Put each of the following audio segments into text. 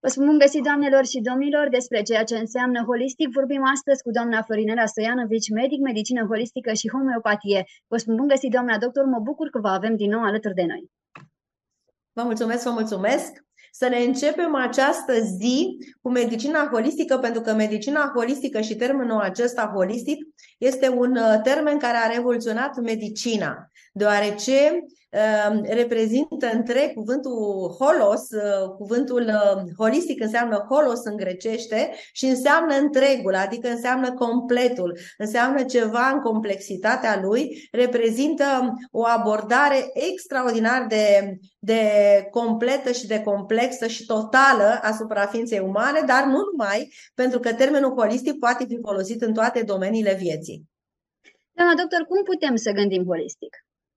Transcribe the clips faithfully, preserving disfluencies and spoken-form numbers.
Vă spun bun găsit, doamnelor și domnilor, despre ceea ce înseamnă holistic. Vorbim astăzi cu doamna Florinela Stoianovici, medic, medicină holistică și homeopatie. Vă spun bun găsit, doamna doctor, mă bucur că vă avem din nou alături de noi. Vă mulțumesc, vă mulțumesc! Să ne începem această zi cu medicina holistică, pentru că medicina holistică și termenul acesta holistic este un termen care a revoluționat medicina, deoarece uh, reprezintă întreg cuvântul holos, uh, cuvântul uh, holistic înseamnă holos în grecește și înseamnă întregul, adică înseamnă completul, înseamnă ceva în complexitatea lui, reprezintă o abordare extraordinar de, de completă și de complexă și totală asupra ființei umane, dar nu numai, pentru că termenul holistic poate fi folosit în toate domeniile vieții. Doamna doctor, cum putem să gândim holistic?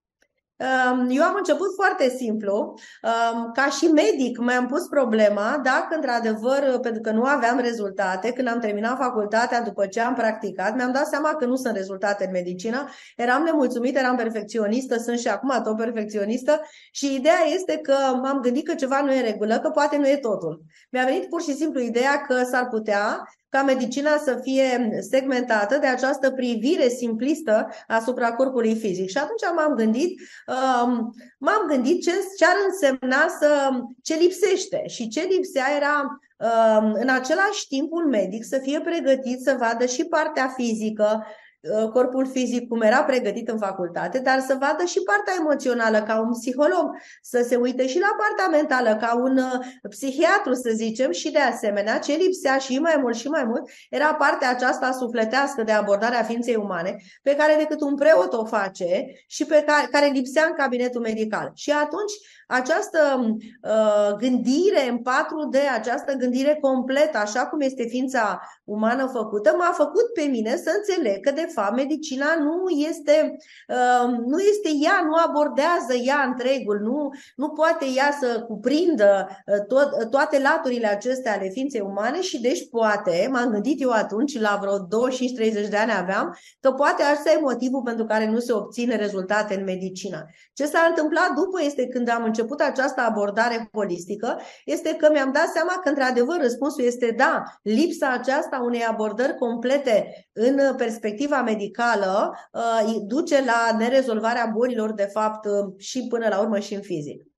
Eu am început foarte simplu, ca și medic mi-am pus problema dacă într-adevăr, pentru că nu aveam rezultate, când am terminat facultatea, după ce am practicat, mi-am dat seama că nu sunt rezultate în medicină, eram nemulțumită, eram perfecționistă, sunt și acum tot perfecționistă și ideea este că m-am gândit că ceva nu e în regulă, că poate nu e totul. Mi-a venit pur și simplu ideea că s-ar putea ca medicina să fie segmentată de această privire simplistă asupra corpului fizic. Și atunci m-am gândit, m-am gândit ce, ce ar însemna să, ce lipsește. Și ce lipsea era în același timp un medic să fie pregătit să vadă și partea fizică, corpul fizic cum era pregătit în facultate, dar să vadă și partea emoțională ca un psiholog, să se uite și la partea mentală ca un psihiatru, să zicem, și de asemenea ce lipsea și mai mult și mai mult era partea aceasta sufletească de abordare a ființei umane, pe care decât un preot o face și pe care, care lipsea în cabinetul medical. Și atunci această uh, gândire în patru D, această gândire completă, așa cum este ființa umană făcută, m-a făcut pe mine să înțeleg că de fapt medicina nu este, uh, nu este ea, nu abordează ea întregul, nu, nu poate ea să cuprindă tot, toate laturile acestea ale ființei umane și deci poate, m-am gândit eu atunci, la vreo douăzeci și cinci treizeci de ani aveam, că poate asta e motivul pentru care nu se obține rezultate în medicină. Ce s-a întâmplat după este când am început această abordare holistică, este că mi-am dat seama că într-adevăr răspunsul este da, lipsa aceasta unei abordări complete în perspectiva medicală uh, duce la nerezolvarea bolilor de fapt uh, și până la urmă și în fizic.